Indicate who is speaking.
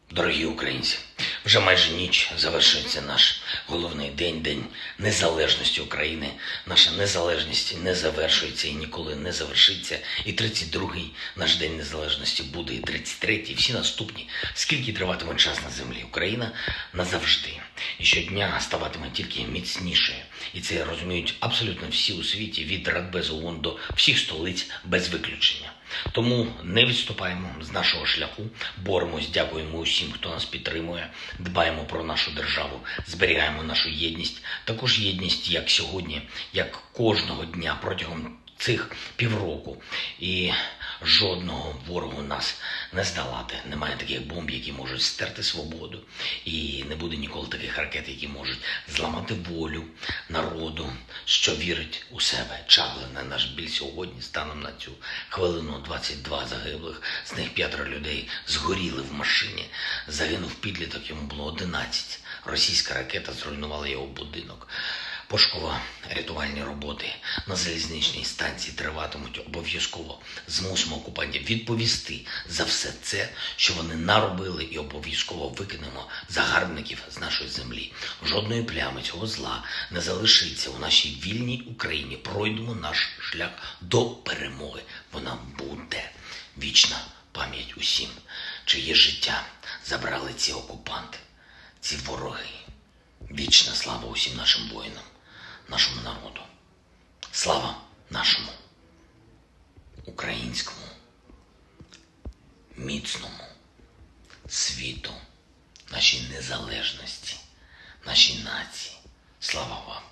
Speaker 1: Дорогі українці, вже майже ніч завершується наш головний день, День Незалежності України. Наша незалежність не завершується і ніколи не завершиться. І 32-й наш День Незалежності буде, і 33-й, і всі наступні. Скільки триватиме час на землі, Україна назавжди. І щодня ставатиме тільки міцнішою. І це розуміють абсолютно всі у світі, від Радбезу ООН до всіх столиць без виключення. Тому не відступаємо з нашого шляху, боремось, дякуємо усім, хто нас підтримує, дбаємо про нашу державу, зберігаємо нашу єдність. Також єдність, як сьогодні, як кожного дня протягом цих півроку. І жодного ворогу нас не здолати. Немає таких бомб, які можуть стерти свободу. І не буде ніколи таких ракет, які можуть зламати волю народу, що вірить у себе. Чаплине наш біль сьогодні, станом на цю хвилину, 22 загиблих. З них 5 людей згоріли в машині. Загинув підліток, йому було 11. Російська ракета зруйнувала його будинок. Пошуково-рятувальні роботи на залізничній станції триватимуть обов'язково. Змусимо окупантів відповісти за все це, що вони наробили, і обов'язково викинемо загарбників з нашої землі. Жодної плями цього зла не залишиться у нашій вільній Україні. Пройдемо наш шлях до перемоги. Вона буде. Вічна пам'ять усім, чиє життя забрали ці окупанти, ці вороги. Вічна слава усім нашим воїнам, нашому народу. Слава нашому українському, міцному світу, нашій незалежності, нашій нації. Слава вам!